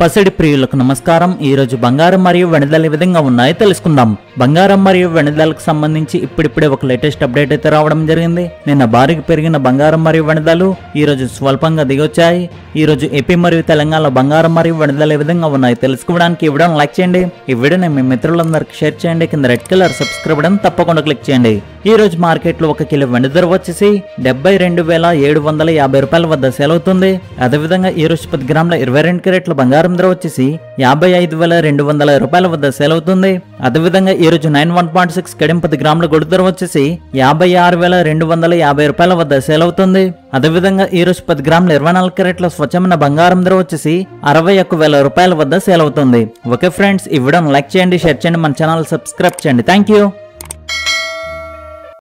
పసిడి ప్రియులకు నమస్కారం। ఈ రోజు బంగారం మరియు వెండి విధంగా ఉన్నాయో తెలుసుకుందాం। బంగారం మరియు వెండిలకు సంబంధించి ఇప్పుడిప్పుడే ఒక లేటెస్ట్ అప్డేట్ అయితే రావడం జరిగింది। నిన్న భారీగా పెరిగిన బంగారం మరియు వెండిలు ఈ రోజు స్వల్పంగా దిగొచ్చాయి। ఈ రోజు ఏపీ మరియు తెలంగాణలో బంగారం మరియు వెండి విధంగా ఉన్నాయో తెలుసుకోవడానికి ఈ వీడియోని లైక్ చేయండి। ఈ వీడియోని మీ మిత్రులందరికీ షేర్ చేయండి। కింద రెడ్ కలర్ సబ్స్క్రైబ్ బటన్ తప్పకుండా క్లిక్ చేయండి। ఈ రోజు మార్కెట్ లో 1 కిలో వెండి ధర వచ్చేసి 72,750 రూపాయల వద్ద సేల్ అవుతుంది। అదే విధంగా ఈ రోజు 10 గ్రాముల 22 క్యారెట్ల బంగారం ధర వచ్చేసి 55,200 రూపాయల వద్ద సేల్ అవుతుంది। అదే విధంగా ఈ రోజు 91.6 కడియం 10 గ్రాముల గోల్డ్ ధర వచ్చేసి 56,250 రూపాయల వద్ద సేల్ అవుతుంది। అదే విధంగా ఈ రోజు 10 గ్రాముల 24 క్యారెట్ల స్వచ్ఛమైన బంగారం ధర వచ్చేసి 61,000 రూపాయల వద్ద సేల్ అవుతుంది। ఓకే ఫ్రెండ్స్, ఈ వీడియోని లైక్ చేయండి, షేర్ చేయండి, మన ఛానల్ సబ్స్క్రైబ్ చేయండి। Thank you.